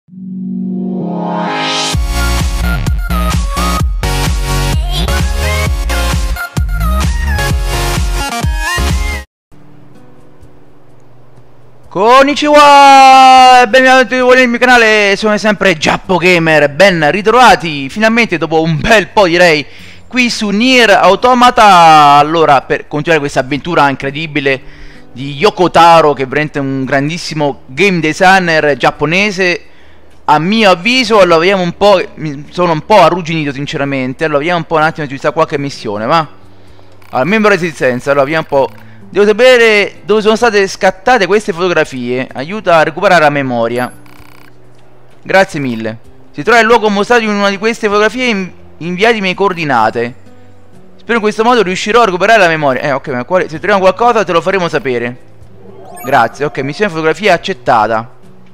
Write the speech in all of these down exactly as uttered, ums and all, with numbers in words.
Konnichiwa e benvenuti nel mio canale, sono sempre Giappo Gamer, ben ritrovati finalmente dopo un bel po' direi qui su Nier Automata. Allora, per continuare questa avventura incredibile di Yoko Taro, che è veramente un grandissimo game designer giapponese, a mio avviso. Allora vediamo un po', mi sono un po' arrugginito sinceramente. Allora vediamo un po' un attimo se ci sta qualche missione, va? Allora, membro resistenza, allora vediamo un po'. Devo sapere dove sono state scattate queste fotografie. Aiuta a recuperare la memoria. Grazie mille. Si trova il luogo mostrato in una di queste fotografie, inviatemi le coordinate. Spero in questo modo riuscirò a recuperare la memoria. Eh ok, ma quale... se troviamo qualcosa te lo faremo sapere. Grazie, ok, missione fotografia accettata.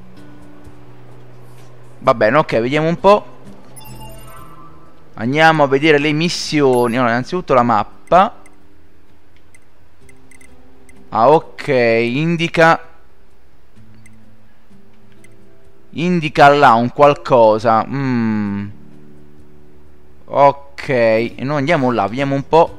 Va bene, ok, vediamo un po'. Andiamo a vedere le missioni. Allora, innanzitutto la mappa. Ah, ok, indica Indica là un qualcosa. mm. Ok, e noi andiamo là, vediamo un po'.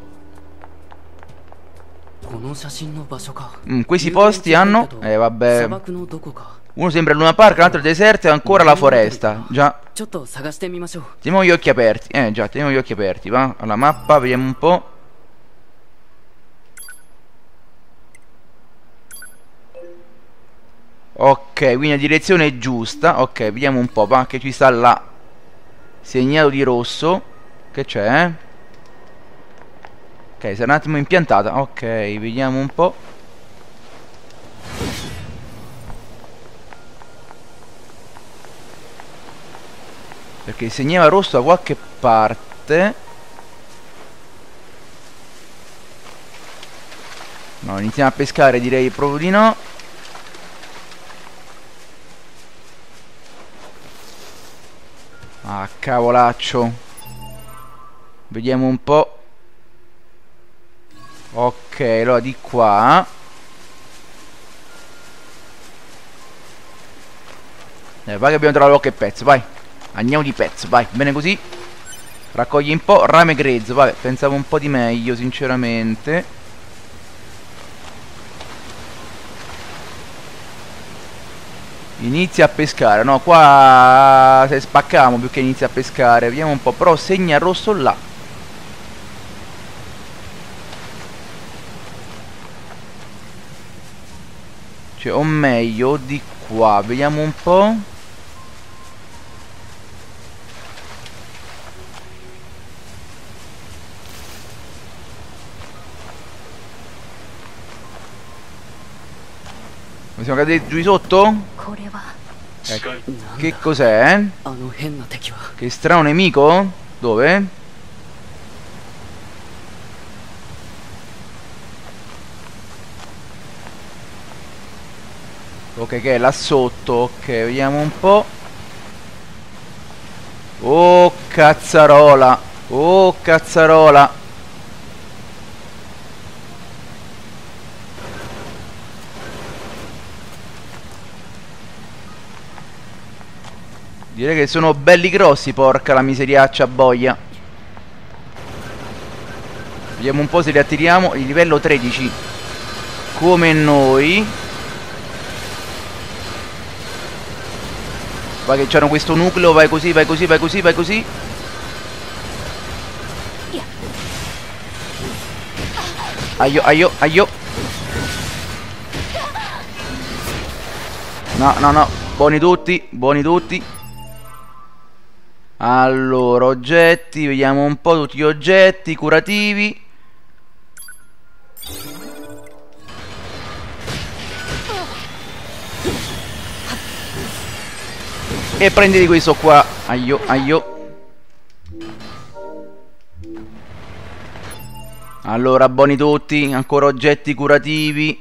mm, Questi posti hanno... Eh, vabbè. Uno sembra il Luna Park, l'altro il deserto e ancora la foresta. Già. Teniamo gli occhi aperti. Eh, già, teniamo gli occhi aperti, va? Alla mappa, vediamo un po'. Ok, quindi la direzione è giusta. Ok, vediamo un po', va, che ci sta là segnato di rosso. Che c'è? Ok, sarà un attimo impiantata. Ok, vediamo un po'. Perché segnava rosso da qualche parte. No, iniziamo a pescare, direi proprio di no. Ah, cavolaccio. Vediamo un po'. Ok, allora di qua. Eh, vai che abbiamo trovato qualche pezzo, vai. Andiamo di pezzo, vai, bene così. Raccogli un po', rame grezzo, vabbè, pensavo un po' di meglio, sinceramente. Inizia a pescare, no, qua se spaccamo più che inizia a pescare. Vediamo un po', però segna rosso là. Cioè, o meglio, di qua, vediamo un po'. Siamo caduti giù di sotto? Eh, che cos'è? Che strano nemico? Dove? Ok, che è là sotto. Ok, vediamo un po'. Oh, cazzarola. Oh, cazzarola. Direi che sono belli grossi, porca la miseriaccia boia. Vediamo un po' se li attiriamo. Il livello tredici come noi. Vai che c'hanno questo nucleo. Vai così, vai così, vai così, vai così. Aio, aio, aio. No, no, no. Buoni tutti, buoni tutti. Allora, oggetti, vediamo un po' tutti gli oggetti curativi. E prenditi questo qua. Aio, aio. Allora, buoni tutti, ancora oggetti curativi.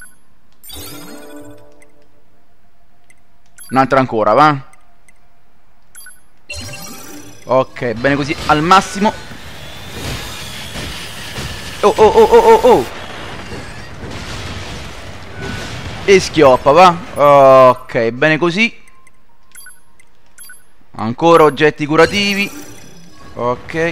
Un'altra ancora, va? Ok, bene così, al massimo. Oh, oh, oh, oh, oh, oh. E schioppa, va? Ok, bene così. Ancora oggetti curativi. Ok.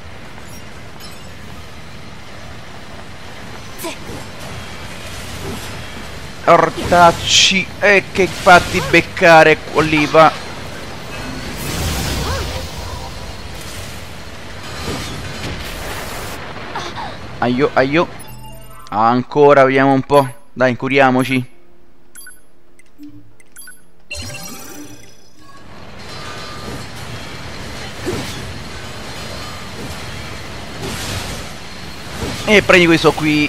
Ortacci. E che fatti beccare, Oliva. Aio, aio. Ancora, vediamo un po'. Dai, curiamoci. E prendi questo qui.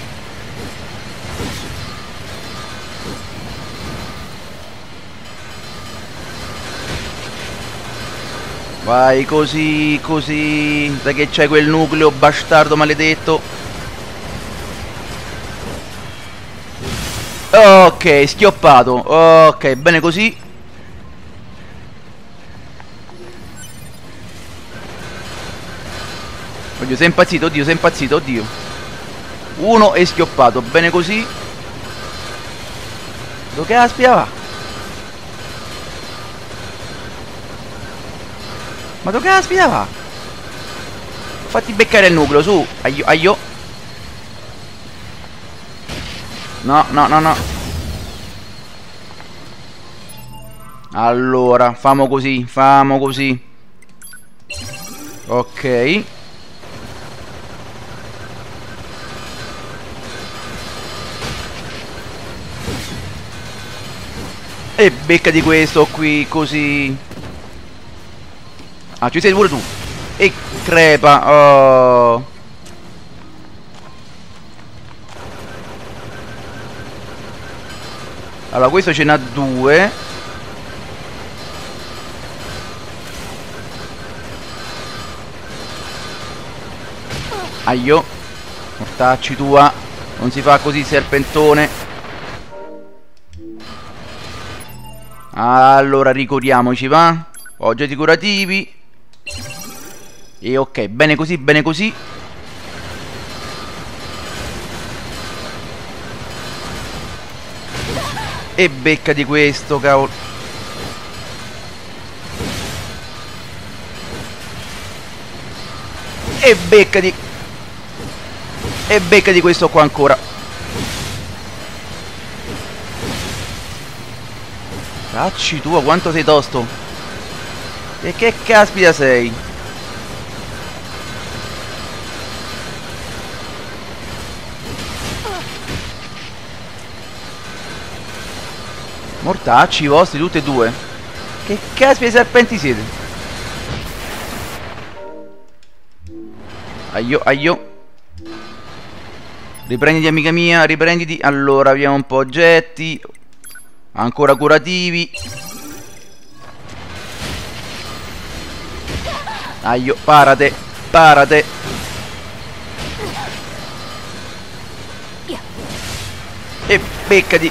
Vai così, così. Dai che c'è quel nucleo bastardo maledetto. Ok, schioppato. Ok, bene così. Oddio, sei impazzito, oddio, sei impazzito, oddio. Uno è schioppato, bene così. Dove caspita va? Ma dove caspita va? Fatti beccare il nucleo, su. Aio, aio. No, no, no, no. Allora, famo così, famo così. Ok. E becca di questo qui, così. Ah, ci sei pure tu. E crepa. Oh. Allora, questo ce n'ha due. Aio. Mortacci tua. Non si fa così, serpentone. Allora, ricordiamoci, va. Oggetti curativi. E ok, bene così, bene così. E becca di questo, cavolo. E becca di... E becca di questo qua ancora. Cacci tua, quanto sei tosto. E che caspita sei? Mortacci i vostri, tutti e due. Che caspita serpenti siete? Aio, aio. Riprenditi, amica mia, riprenditi. Allora, abbiamo un po' oggetti. Ancora curativi. Aio, parate, parate. E beccati.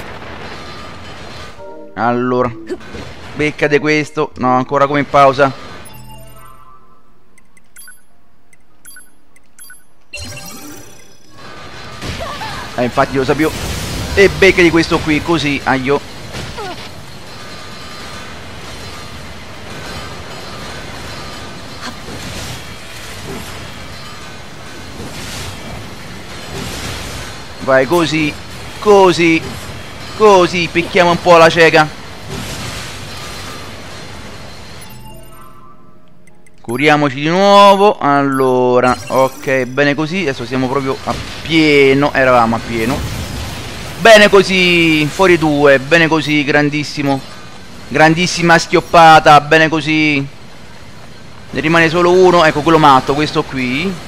Allora, beccate questo. No, ancora come in pausa. Eh, infatti lo sapevo. E beccati questo qui, così, aio. Vai così, così, così, picchiamo un po' la cieca. Curiamoci di nuovo. Allora, ok, bene così. Adesso siamo proprio a pieno. Eravamo a pieno. Bene così, fuori due, bene così, grandissimo. Grandissima schioppata, bene così. Ne rimane solo uno, ecco quello matto, questo qui.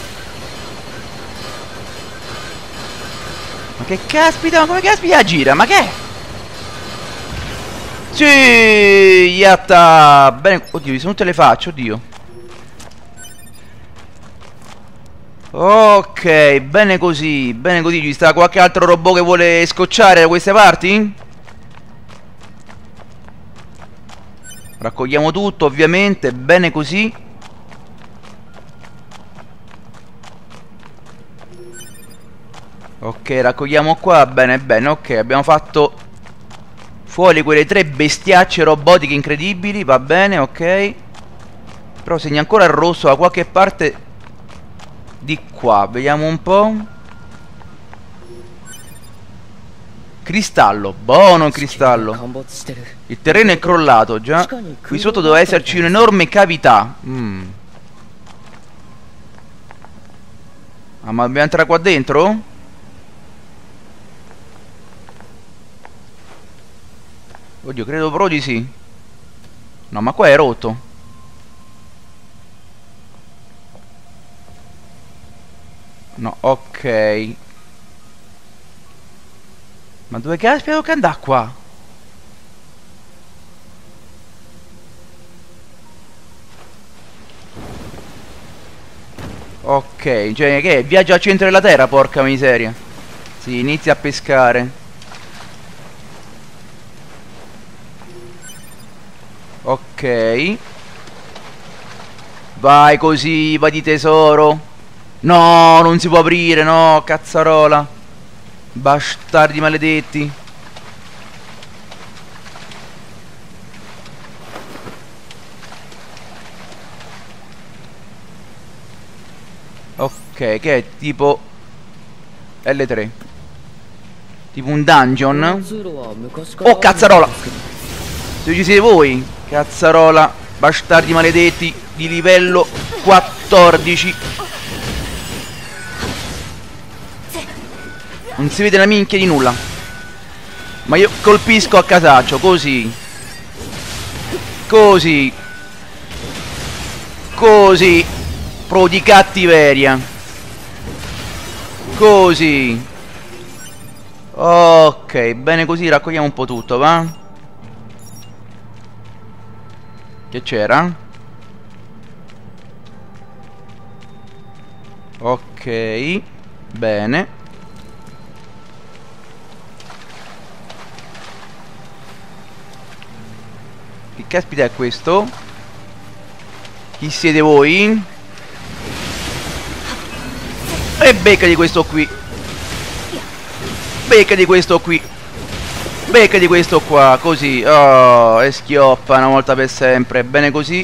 Ma che caspita, ma come caspita gira? Ma che è? Sì, yatta. Bene, oddio, mi sono tutte le facce, oddio. Ok, bene così, bene così. Ci sta qualche altro robot che vuole scocciare da queste parti? Raccogliamo tutto, ovviamente, bene così. Ok, raccogliamo qua, bene, bene, ok, abbiamo fatto fuori quelle tre bestiacce robotiche incredibili, va bene, ok. Però segna ancora il rosso da qualche parte di qua. Vediamo un po'. Cristallo, buono cristallo. Il terreno è crollato già. Qui sotto doveva esserci un'enorme cavità. mm. Ah, ma dobbiamo entrare qua dentro? Oddio, credo però di sì. No, ma qua è rotto. No, ok. Ma dove caspita devo andare qua? Ok, cioè che è? Viaggio al centro della terra, porca miseria. Si inizia a pescare. Ok. Vai così, va di tesoro. No, non si può aprire, no, cazzarola. Bastardi maledetti. Ok, che è tipo L tre. Tipo un dungeon. Oh, cazzarola. Se ci siete voi, cazzarola, bastardi maledetti di livello quattordici. Non si vede la minchia di nulla. Ma io colpisco a casaccio, così. Così. Così. Pro di cattiveria. Così. Ok, bene così, raccogliamo un po' tutto, va? Che c'era? Ok. Bene. Che caspita è questo? Chi siete voi? E becca di questo qui. Becca di questo qui. Becca di questo qua. Così. Oh, e schioppa una volta per sempre. Bene così.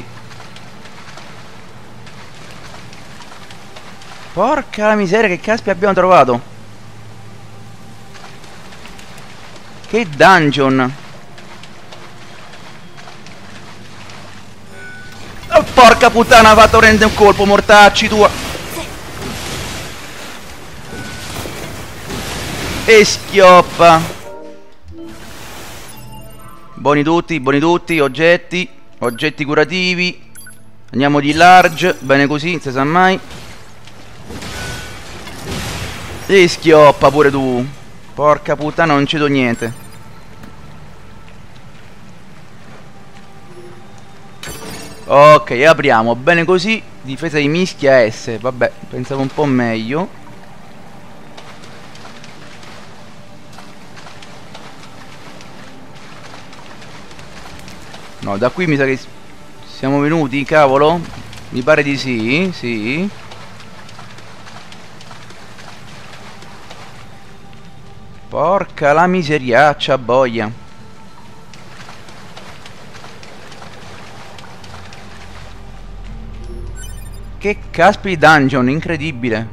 Porca la miseria, che caspita abbiamo trovato. Che dungeon. Oh, porca puttana, ha fatto prendere un colpo, mortacci tua. E schioppa. Buoni tutti, buoni tutti. Oggetti. Oggetti curativi. Andiamo di large. Bene così, non si sa mai. E schioppa pure tu. Porca puttana, non ci do niente. Ok, apriamo. Bene così. Difesa di mischia S. Vabbè, pensavo un po' meglio. No, da qui mi sa che siamo venuti, cavolo. Mi pare di sì, sì. Porca la miseriaccia boia. Che caspita di dungeon, incredibile.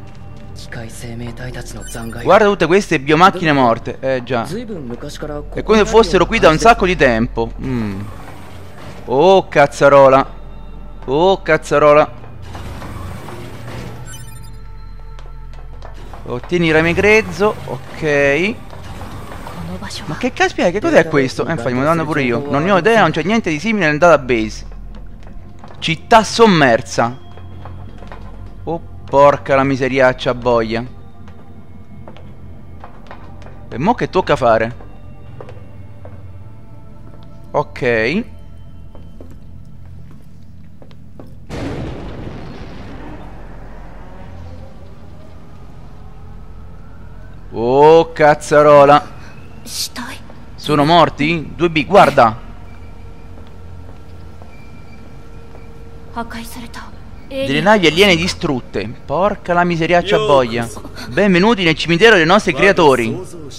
Guarda tutte queste biomacchine morte. Eh già. È come se fossero qui da un sacco di tempo. mm. Oh cazzarola. Oh cazzarola. Ottieni rame grezzo. Ok. Ma che caspita è? Che cos'è questo? Eh infatti me lo danno pure io. Non ne ho idea, non c'è niente di simile nel database. Città sommersa. Oh porca la miseriaccia boia. E mo che tocca fare? Ok. Oh cazzarola. Sono morti? due B, guarda. Delle navi aliene distrutte. Porca la miseriaccia boia. Benvenuti nel cimitero dei nostri creatori.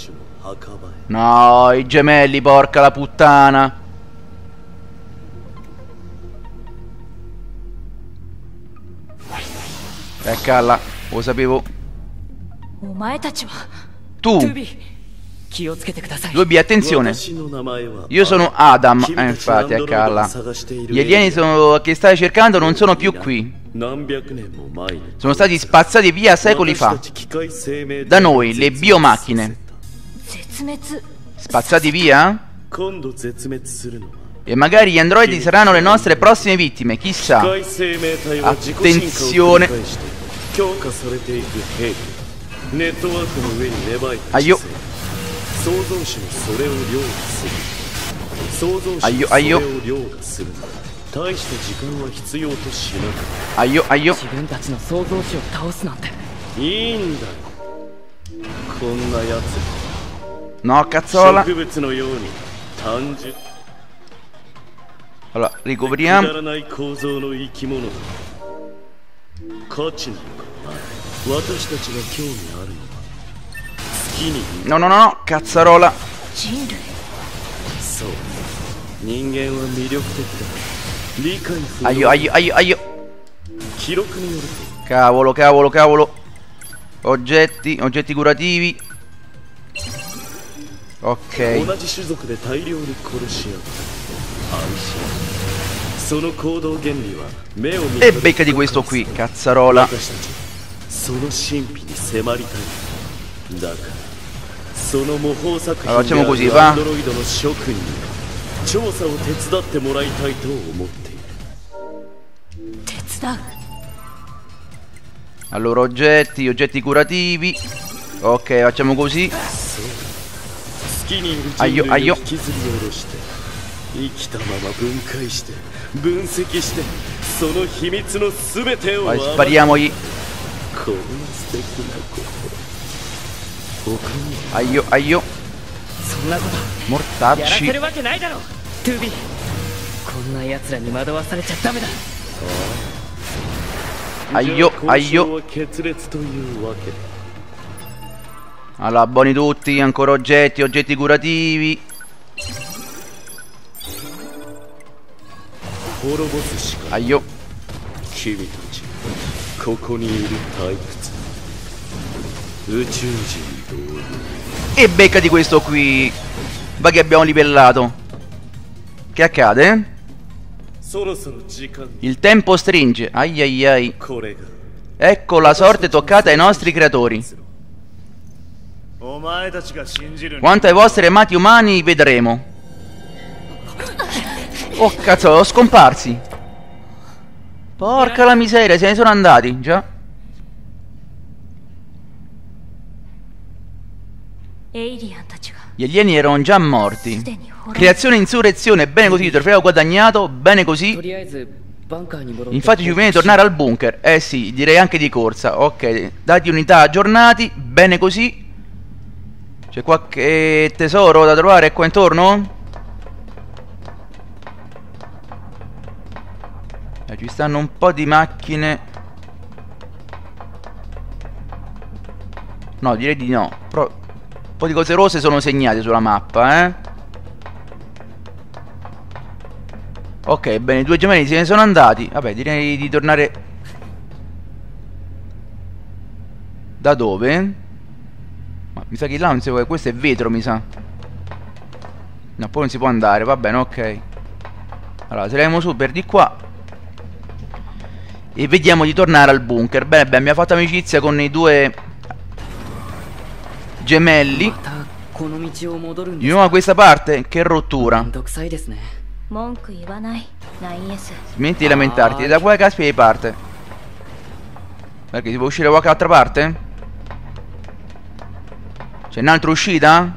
No, i gemelli, porca la puttana. Eh, calla, lo sapevo. Tu. Due B, attenzione. Io sono Adam. Eh, infatti, eh, calla. Gli alieni sono... che stai cercando non sono più qui. Sono stati spazzati via secoli fa. Da noi, le biomacchine. Spazzati via? E magari gli androidi saranno le nostre prossime vittime, chissà. Attenzione. Aio. Aio, aio. Aio, aio. No, cazzola. Allora, recuperiamo. No, no, no, no, cazzarola. Aio, aio, aio, aio. Cavolo, cavolo, cavolo. Oggetti, oggetti curativi. Ok. E becca di questo qui, cazzarola. Allora facciamo così, va. Allora oggetti, oggetti curativi. Ok, facciamo così. Aio, aio. Vai, spariamogli. Aio, aio. Mortacci. Aio, aio. Allora, buoni tutti, ancora oggetti, oggetti curativi. Aio. E becca di questo qui. Va che abbiamo livellato. Che accade? Il tempo stringe. Ai ai ai. Ecco la sorte toccata ai nostri creatori. Quanto ai vostri amati umani vedremo. Oh cazzo, sono scomparsi. Porca la miseria, se ne sono andati, già. Gli alieni erano già morti. Creazione, insurrezione, bene così, trofeo guadagnato, bene così. Infatti ci conviene tornare al bunker. Eh sì, direi anche di corsa. Ok, dati unità aggiornati, bene così. C'è qualche tesoro da trovare qua intorno? Eh, ci stanno un po' di macchine. No, direi di no. Però un po' di cose rosse sono segnate sulla mappa, eh. Ok, bene, i due gemelli se ne sono andati. Vabbè, direi di tornare. Da dove? Ma mi sa che là non si può. Questo è vetro, mi sa. No, poi non si può andare, va bene, ok. Allora, saliamo su per di qua e vediamo di tornare al bunker. Bene, beh, abbiamo fatto amicizia con i due gemelli. Di nuovo a questa parte? Che rottura. Smetti di lamentarti. Da quale caspita di parte? Perché si può uscire da qualche altra parte? C'è un'altra uscita?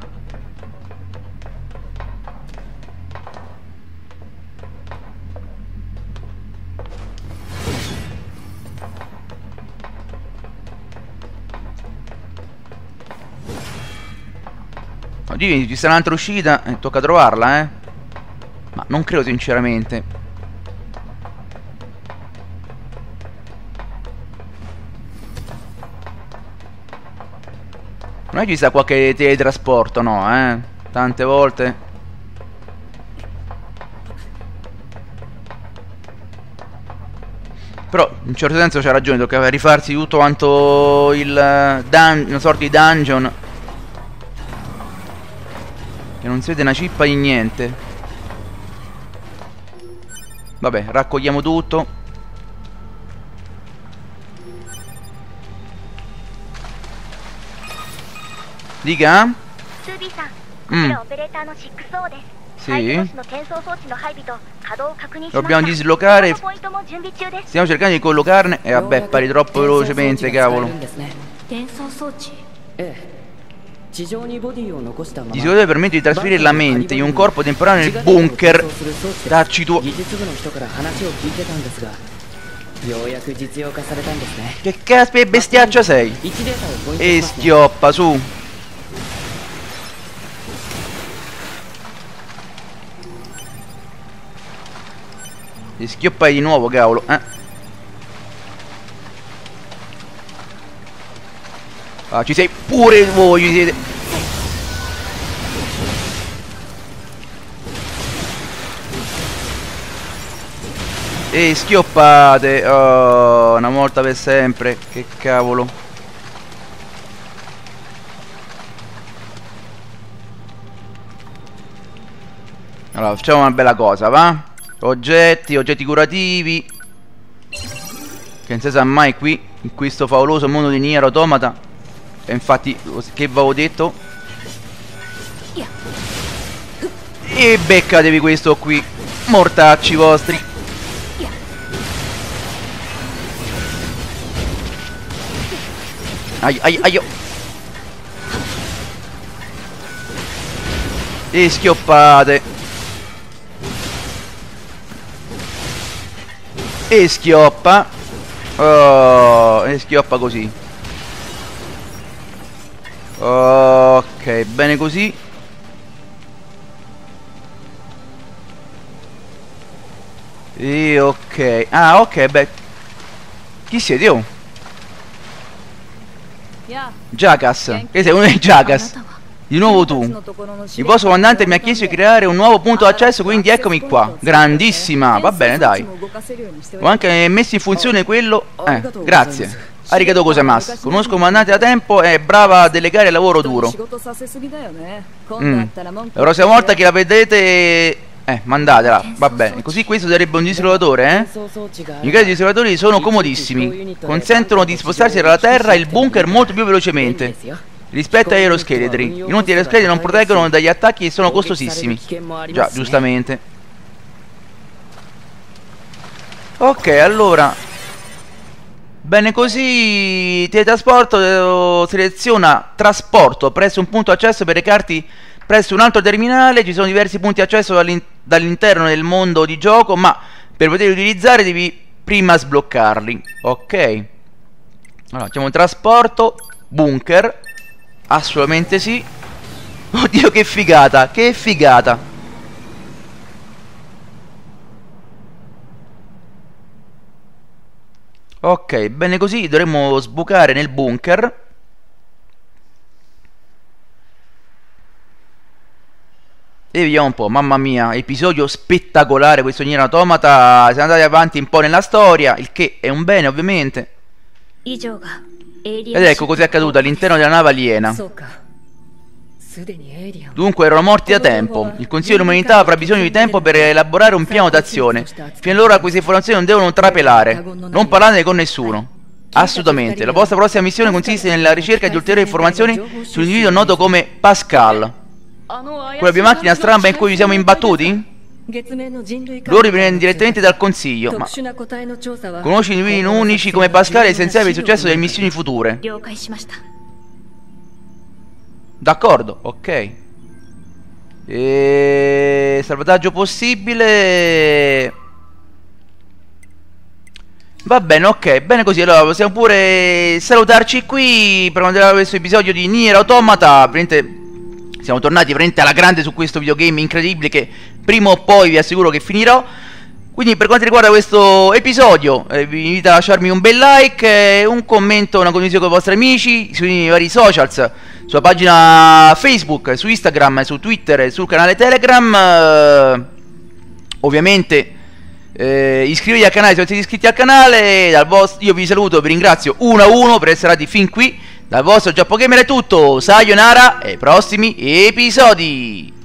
No, dimmi, ci sarà un'altra uscita e tocca trovarla, eh. Ma non credo sinceramente. Non è che ci sta qualche teletrasporto, no, eh. Tante volte. Però in un certo senso c'ha ragione, tocca rifarsi tutto quanto il dun una sorta di dungeon. Che non si vede una cippa di niente. Vabbè, raccogliamo tutto. Dica? Mm. Sì. Dobbiamo dislocare. Stiamo cercando di collocarne. E eh, vabbè, pari troppo velocemente, cavolo. Di sicuro permette di trasferire la mente in un corpo temporaneo nel bunker. Dacci tu. Che caspita di bestiaccia sei? E schioppa su. E schioppai di nuovo, cavolo, eh. Ah, ci sei pure voi, ci siete. E schioppate. Oh, una volta per sempre. Che cavolo. Allora, facciamo una bella cosa, va? Oggetti, oggetti curativi. Che non si sa mai qui, in questo favoloso mondo di Nier Automata. E infatti, che avevo detto? E beccatevi questo qui. Mortacci vostri. Ai ai ai. E schioppate. E schioppa. Oh, e schioppa così. Ok, bene così. E ok. Ah, ok, beh. Chi siete? Oh? Jackass. Che sei uno dei Jackass? Di nuovo tu. Il vostro comandante mi ha chiesto di creare un nuovo punto d'accesso, quindi eccomi qua. Grandissima. Va bene, dai. Ho anche messo in funzione quello. Eh, grazie. Arigato gozaimasu. Conosco il comandante da tempo e è brava a delegare il lavoro duro. Mm. La prossima volta che la vedete... Eh, mandatela. Va bene. Così questo sarebbe un disolatore, eh? I casi disolatori sono comodissimi. Consentono di spostarsi dalla terra e il bunker molto più velocemente rispetto agli aeroscheletri. Inoltre gli aeroscheletri non proteggono dagli attacchi e sono costosissimi. Già, giustamente. Ok, allora. Bene così. Teletrasporto. Seleziona trasporto presso un punto accesso per recarti presso un altro terminale. Ci sono diversi punti accesso dall'interno del mondo di gioco, ma per poterli utilizzare devi prima sbloccarli. Ok. Allora, facciamo trasporto. Bunker. Assolutamente sì. Oddio, che figata. Che figata. Ok, bene così. Dovremmo sbucare nel bunker. E vediamo un po'. Mamma mia, episodio spettacolare questo Nier Automata. Siamo andati avanti un po' nella storia, il che è un bene ovviamente. Ed ecco cos'è accaduto all'interno della nave aliena. Dunque erano morti da tempo. Il Consiglio dell'Umanità avrà bisogno di tempo per elaborare un piano d'azione. Fino ad allora queste informazioni non devono trapelare. Non parlatene con nessuno. Assolutamente. La vostra prossima missione consiste nella ricerca di ulteriori informazioni sull'individuo noto come Pascal. Quella biomacchina stramba in cui ci siamo imbattuti? Loro viene direttamente dal Consiglio. Ma conosci individui unici come Pascal e essenziali per il successo delle missioni future. D'accordo, ok. E... salvataggio possibile. Va bene, ok, bene così. Allora possiamo pure salutarci qui per continuare questo episodio di Nier Automata. Veramente siamo tornati veramente alla grande su questo videogame incredibile che prima o poi vi assicuro che finirò. Quindi per quanto riguarda questo episodio eh, vi invito a lasciarmi un bel like, eh, un commento, una condivisione con i vostri amici sui vari socials, sulla pagina Facebook, su Instagram, su Twitter, sul canale Telegram. eh, Ovviamente eh, iscrivetevi al canale se non siete iscritti al canale. Dal vostro, io vi saluto, vi ringrazio uno a uno per essere arrivati fin qui. Dal vostro Giappo Gamer è tutto, sayonara e ai prossimi episodi.